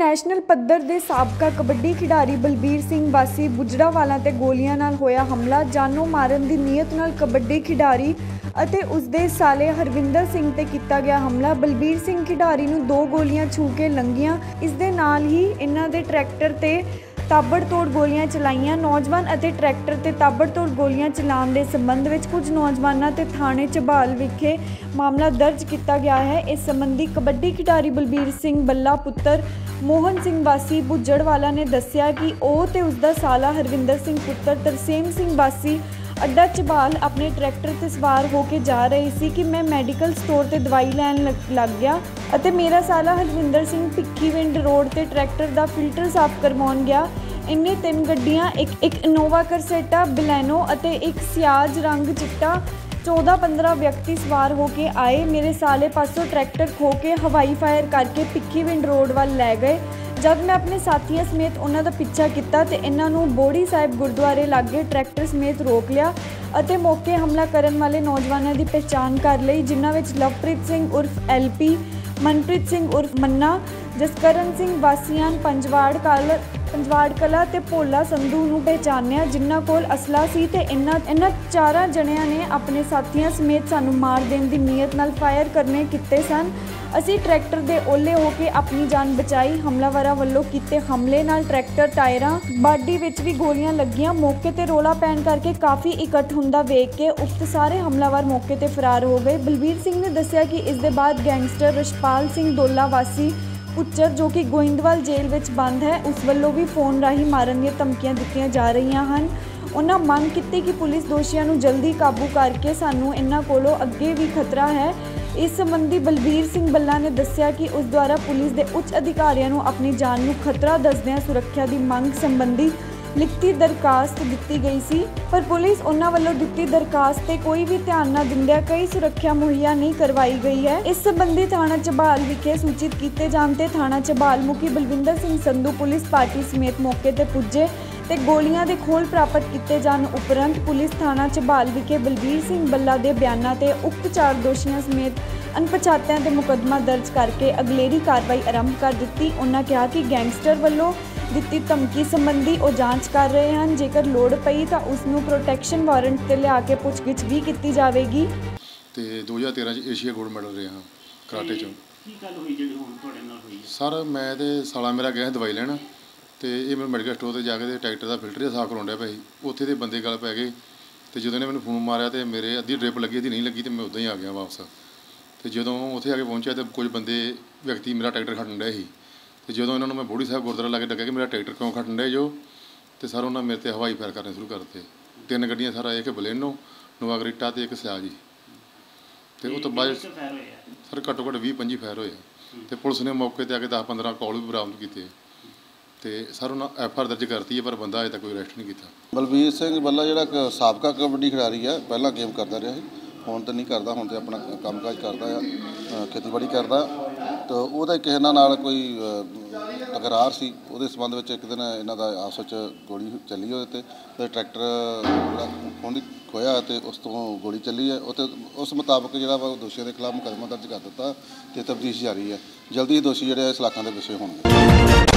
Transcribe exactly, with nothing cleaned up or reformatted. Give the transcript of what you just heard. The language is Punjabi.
ਨੈਸ਼ਨਲ ਪੱਧਰ ਦੇ ਸਾਬਕਾ ਕਬੱਡੀ ਖਿਡਾਰੀ ਬਲਬੀਰ ਸਿੰਘ ਵਾਸੀ ਬੁਜੜਾਵਾਲਾ ਤੇ ਗੋਲੀਆਂ ਨਾਲ ਹੋਇਆ ਹਮਲਾ। ਜਾਨੋਂ ਮਾਰਨ ਦੀ ਨੀਅਤ ਨਾਲ ਕਬੱਡੀ ਖਿਡਾਰੀ ਅਤੇ ਉਸਦੇ ਸਾਲੇ ਹਰਵਿੰਦਰ ਸਿੰਘ ਤੇ ਕੀਤਾ ਗਿਆ ਹਮਲਾ। ਬਲਬੀਰ ਸਿੰਘ ਖਿਡਾਰੀ ਨੂੰ ਦੋ ਗੋਲੀਆਂ ਛੂ ਕੇ ਲੰਘੀਆਂ। ਇਸ ਦੇ ਨਾਲ ਹੀ ਇਹਨਾਂ ਦੇ ਟਰੈਕਟਰ ਤੇ ਤਾਬੜਤੋੜ ਗੋਲੀਆਂ ਚਲਾਈਆਂ। ਨੌਜਵਾਨ ਅਤੇ ਟਰੈਕਟਰ ਤੇ ਤਾਬੜਤੋੜ ਗੋਲੀਆਂ ਚਲਾਉਣ ਦੇ ਸੰਬੰਧ ਵਿੱਚ ਕੁਝ ਨੌਜਵਾਨਾਂ ਤੇ ਥਾਣੇ ਝਬਾਲ ਵਿਖੇ ਮਾਮਲਾ ਦਰਜ ਕੀਤਾ ਗਿਆ ਹੈ। ਇਸ ਸੰਬੰਧੀ ਕਬੱਡੀ ਖਿਡਾਰੀ ਬਲਬੀਰ ਸਿੰਘ ਬੱਲਾ ਪੁੱਤਰ ਮੋਹਨ ਸਿੰਘ ਵਾਸੀ ਬੁਜੜਵਾਲਾ ਨੇ ਦੱਸਿਆ ਕਿ ਉਹ ਤੇ ਉਸਦਾ ਸਾਲਾ ਹਰਵਿੰਦਰ ਸਿੰਘ ਪੁੱਤਰ ਤਰਸੇਮ ਸਿੰਘ ਵਾਸੀ ਅੱਡਾ ਝਬਾਲ ਆਪਣੇ ਟਰੈਕਟਰ ਤੇ ਸਵਾਰ ਹੋ ਕੇ ਜਾ ਰਹੇ ਸੀ ਕਿ ਮੈਂ ਮੈਡੀਕਲ ਸਟੋਰ ਤੇ ਦਵਾਈ ਲੈਣ ਲੱਗ ਗਿਆ ਅਤੇ ਮੇਰਾ ਸਾਲਾ ਹਰਵਿੰਦਰ ਸਿੰਘ ਭਿੱਖੀਵਿੰਡ ਰੋਡ ਤੇ ਟਰੈਕਟਰ ਦਾ ਫਿਲਟਰ ਸਾਫ਼ ਕਰਵਾਉਣ ਗਿਆ। ਇੰਨੇ ਤਿੰਨ ਗੱਡੀਆਂ, ਇੱਕ ਇੱਕ ਇਨੋਵਾ ਕਰਸੇਟਾ ਬਲੈਨੋ ਅਤੇ ਇੱਕ ਸਿਆਜ ਰੰਗ ਚਿੱਟਾ चौदह पंद्रह व्यक्ति सवार होके आए। मेरे साले पासों ट्रैक्टर खो के हवाई फायर करके भਿੱਖੀਵਿੰਡ रोड वाल लै गए। जब मैं अपने साथियों समेत उन्हों का पिछा किया तो इन्हों बोड़ी साहिब गुरुद्वारे लागे ट्रैक्टर समेत रोक लिया और मौके हमला करने वाले नौजवानों की पहचान कर ली, जिन्हों में लवप्रीत सिंह उर्फ एल पी, मनप्रीत सिंह उर्फ मन्ना, जसकरण सिंह वासियान पंजवाड़ कल पंजवाड़ कला ते भोला संधू नूं पहचानिया, जिन्हां कोल असला सी ते इन्हां इन्हां चारां जणियां ने अपने साथियों समेत सानू मार देण दी नीयत नाल फायर करने कीते सन। असी ट्रैक्टर दे ओले होके अपनी जान बचाई। हमलावरां वल्लों कीते हमले नाल ट्रैक्टर टायरां बाडी विच भी गोलियां लगियां। मौके ते रौला पैण करके काफ़ी इकट्ठ हुंदा वेख के उक्त सारे हमलावर मौके ते फरार हो गए। बलबीर सिंह ने दस्सिया कि इस दे बाद गैंगस्टर रशपाल सिंह दोला वासी पुच्चर जो कि गोइंदवाल जेल में बंद है, उस वालों भी फोन राही मारन दी धमकियां दित्तियां जा रही हैं। उन्होंने मंग की कि पुलिस दोषियों को जल्दी काबू करके सानू इन्हां कोलों अगे भी खतरा है। इस संबंधी बलबीर सिंह बल्ला ने दस्सिया कि उस द्वारा पुलिस के उच्च अधिकारियों को अपनी जान को खतरा दसदियां सुरक्षा की मंग संबंधी लिखती दरखास्त दी गई सी, पर पुलिस उन्होंने वालों दी दरखास्त से कोई भी ध्यान न दिंदिया कई सुरक्षा मुहैया नहीं करवाई गई है। इस संबंधी थाना ਝਬਾਲ विखे सूचित किए जाने थाना ਝਬਾਲ मुखी बलविंदर सिंह संधू पुलिस पार्टी समेत मौके पर पुजे ते गोलियां दे खोल प्राप्त किए जाने उपरंत पुलिस थाना ਝਬਾਲ विखे बलबीर सिंह बल्ला के बयानों से उक्त चार दोषियों समेत अनपछातियां ते मुकदमा दर्ज करके अगलेरी कार्रवाई आरंभ कर दी। उन्होंने कहा कि गैंगस्टर वालों ਦਿੱਤੀ ਧਮਕੀ संबंधी ਉਹ ਜਾਂਚ ਕਰ ਰਹੇ ਹਨ। ਜੇਕਰ ਲੋੜ ਪਈ ਤਾਂ ਉਸ ਨੂੰ ਪ੍ਰੋਟੈਕਸ਼ਨ ਵਾਰੰਟ ਤੇ ਲਿਆ ਕੇ ਪੁੱਛਗਿੱਛ ਵੀ ਕੀਤੀ ਜਾਵੇਗੀ। ਤੇ ਦੋ ਹਜ਼ਾਰ ਤੇਰਾਂ ਚ ਏਸ਼ੀਆ ਗੋਲਡ ਮੈਡਲ ਰਿਹਾ ਕਰਾਟੇ ਚੋਂ। ਕੀ ਗੱਲ ਹੋਈ ਜਿਹੜੀ ਹੁਣ ਤੁਹਾਡੇ ਨਾਲ ਹੋਈ? ਸਰ ਮੈਂ ਤੇ ਸਾਲਾ ਮੇਰਾ ਗਿਆ ਦਵਾਈ ਲੈਣ ਤੇ ਇਹ ਮੈਂ ਮੈਡੀਕਲ ਸਟੋਰ ਤੇ ਜਾ ਕੇ ਤੇ ਟਰੈਕਟਰ ਦਾ ਫਿਲਟਰ ਸਾਫ਼ ਕਰਾਉਣ ਡਿਆ ਪਿਆ ਸੀ। ਉੱਥੇ ਦੇ ਬੰਦੇ ਗੱਲ ਪੈ ਗਏ ਤੇ ਜਦੋਂ ਇਹਨੇ ਮੈਨੂੰ ਫੋਨ ਮਾਰਿਆ ਤੇ ਮੇਰੇ ਅੱਧੀ ਡ੍ਰਿਪ ਲੱਗੀ ਅੱਧੀ ਨਹੀਂ ਲੱਗੀ ਤੇ ਮੈਂ ਉਦਾਂ ਹੀ ਆ ਗਿਆ ਵਾਪਸ। ਤੇ ਜਦੋਂ ਉੱਥੇ ਆ ਕੇ ਪਹੁੰਚਿਆ ਤੇ ਕੁਝ ਬੰਦੇ ਵਿਅਕਤੀ ਮੇਰਾ ਟਰੈਕਟਰ ਖੜਨ ਡਿਆ ਸੀ ਤੇ ਜਦੋਂ ਇਹਨਾਂ ਨੂੰ ਮੈਂ ਬੋੜੀ ਸਾਹਿਬ ਗੁਰਦੁਆਰਾ ਲਾ ਕੇ ਡੱਕਿਆ ਕਿ ਮੇਰਾ ਟਰੈਕਟਰ ਕਿਉਂ ਖੜਨ ਡਿਆ ਜੋ ਤੇ ਸਰ ਉਹਨਾਂ ਮੇਰੇ ਤੇ ਹਵਾਈ ਫਾਇਰ ਕਰਨੇ ਸ਼ੁਰੂ ਕਰ ਦਿੱਤੇ। ਤਿੰਨ ਗੱਡੀਆਂ ਸਰ ਇੱਕ ਬਲੇਨੋ, ਨੋਵਾ ਕਰੀਟਾ ਤੇ ਇੱਕ ਸਿਆ ਜੀ ਤੇ ਉਹ ਤੋਂ ਬਾਅਦ ਸਰ ਘੱਟੋ ਘੱਟ ਵੀਹ ਪੰਜੀ ਫਾਇਰ ਹੋਏ ਤੇ ਪੁਲਿਸ ਨੇ ਮੌਕੇ ਤੇ ਆ ਕੇ ਦਸ ਪੰਦਰਾਂ ਕੌਲ ਵੀ ਬਰਾਮਦ ਕੀਤੇ ਤੇ ਸਰ ਉਹਨਾਂ ਐਫ ਆਰ ਦਰਜ ਕਰਤੀ ਹੈ, ਪਰ ਬੰਦਾ ਅਜੇ ਤੱਕ ਕੋਈ ਅਰੈਸਟ ਨਹੀਂ ਕੀਤਾ। ਬਲਬੀਰ ਸਿੰਘ ਬੱਲਾ ਜਿਹੜਾ ਸਾਬਕਾ ਕਬੱਡੀ ਖਿਡਾਰੀ ਹੈ, ਪਹਿਲਾਂ ਗੇਮ ਕਰਦਾ ਰਿਹਾ ਸੀ, ਹੁਣ ਤਾਂ ਨਹੀਂ ਕਰਦਾ, ਹੁਣ ਤਾਂ ਆਪਣਾ ਕੰਮਕਾਜ ਕਰਦਾ ਆ, ਖੇਤੀਬਾੜੀ ਕਰਦਾ। ਤਾਂ ਉਹਦਾ ਕਿਸੇ ਨਾਲ ਕੋਈ ਤਕਰਾਰ ਸੀ, ਉਹਦੇ ਸੰਬੰਧ ਵਿੱਚ ਇੱਕ ਦਿਨ ਇਹਨਾਂ ਦਾ ਆਪਸ ਵਿੱਚ ਗੋਲੀ ਚੱਲੀ ਉਹਦੇ 'ਤੇ ਅਤੇ ਟਰੈਕਟਰ ਜਿਹੜਾ ਖੋਹਣ ਖੋਇਆ ਅਤੇ ਉਸ ਤੋਂ ਗੋਲੀ ਚੱਲੀ ਹੈ। ਉਹ ਉਸ ਮੁਤਾਬਕ ਜਿਹੜਾ ਵਾ ਦੋਸ਼ੀਆਂ ਦੇ ਖਿਲਾਫ ਮੁਕੱਦਮਾ ਦਰਜ ਕਰ ਦਿੱਤਾ ਅਤੇ ਤਫਤੀਸ਼ ਜਾਰੀ ਹੈ। ਜਲਦੀ ਹੀ ਦੋਸ਼ੀ ਜਿਹੜੇ ਇਸ ਇਲਾਕਿਆਂ ਦੇ ਪਿੱਛੇ ਹੋਣਗੇ।